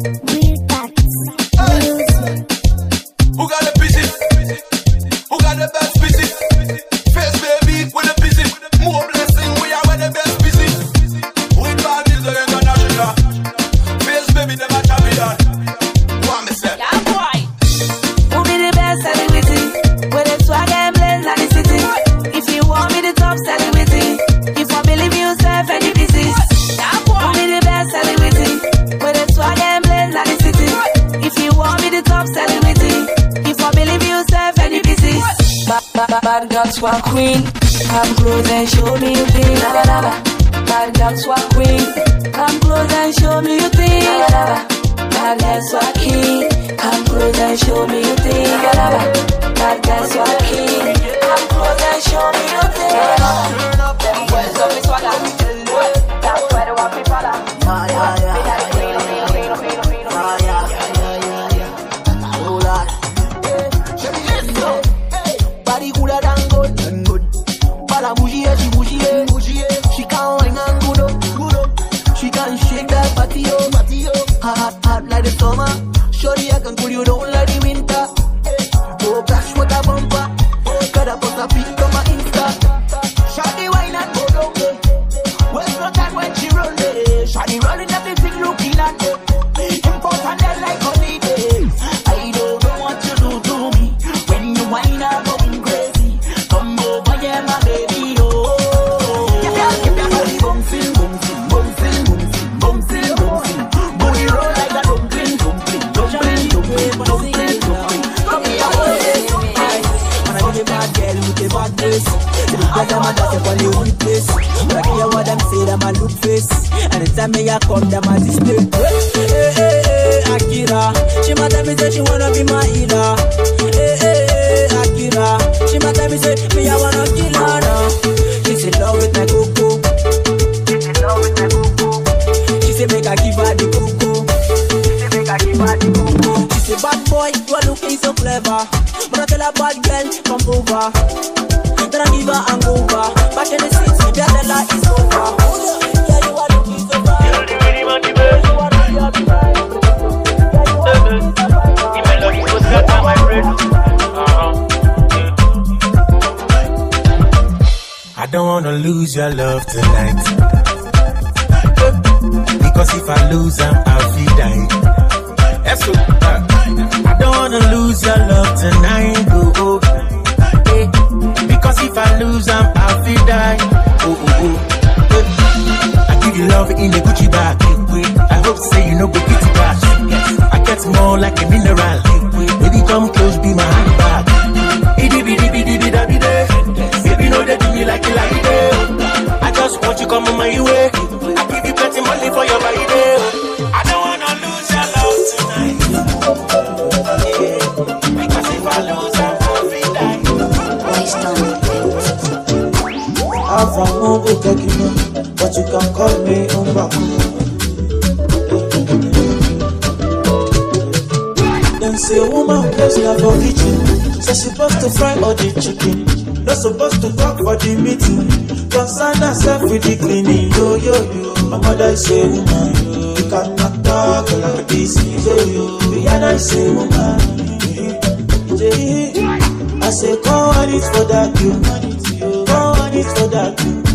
Weird facts. Who got the busy? Who got the best busy? Face baby with the busy. More blessing, we are with the best busy. With bad music international. Face baby, them a champion. What me say? Yeah, boy. Who be the best celebrity? With the swag and blaze like the city. If you want me the top celebrity, if I believe you self any pieces. Yeah, boy. Who be the best celebrity? With the swag and blaze like the city. If you want me the top celebrity, if I believe you self any pieces. Bad girl swag queen, come close and show me you think. Bad girl swag queen, come close and show me you think. Bad girl swag king, come close and show me you think. Bad girl swag king, come close and show me you think. Them boys love me swagger, that's why they want me follow. Body cooler than good. Bala bougie, she can wine and good up. She can shake that body up. Hot like the summer. Shorty, I can cool you down like the winter. Oh, gosh, what a bumper. Gotta put a pic on my Insta. Shorty wine and go down. Where's no time when she run there? Shorty running everything looking at her. Important dead like holiday. I don't know what you do to me. When you wine up going crazy. Come over here, my baby, oh. Give your body bouncing. Booty roll like a dumpling. Come here, when I give a bad girl with a bad face. Because I'm a dance upon the only place. But I hear what them say, them a look face. Anytime me a come, them a display. Hey, Akira. She ma tell me say she wanna be my healer. Hey, Akira. She ma tell me say me I wanna kill her now. She's in love with my coco. She say make I give her the coco. She say bad boy, you are looking so clever. But I tell her bad girl, come over. Then I give her hangover. Back in the seats, maybe I tell her it's over. Yeah, you are looking so bad. You really want the best. You want to be happy, right? The melody was cut on my brain. I don't wanna lose your love tonight. Because if I lose, I'll feel die. That's so, I don't wanna lose your love tonight. Oh. Because if I lose, I'll feel die. Oh. I give you love in a Gucci bag. I hope say you know go get it back. I get more like a mineral. Baby, come close, be my handbag. Baby, know that do me like you like it. I just want you come on my way. I give you plenty money for your body. I don't wanna lose your love tonight. Because if I lose, I'll feel die. I'm from Mogo Tekino, but you can call me Umbaku. Them say a woman plays love for kitchen. So supposed to fry all the chicken. Not supposed to talk for the meeting. Concern herself with the cleaning. Yo. My mother is a woman. You cannot talk like this. Yo. Rihanna is a woman. I say, come on it for that you. Come on it for that you.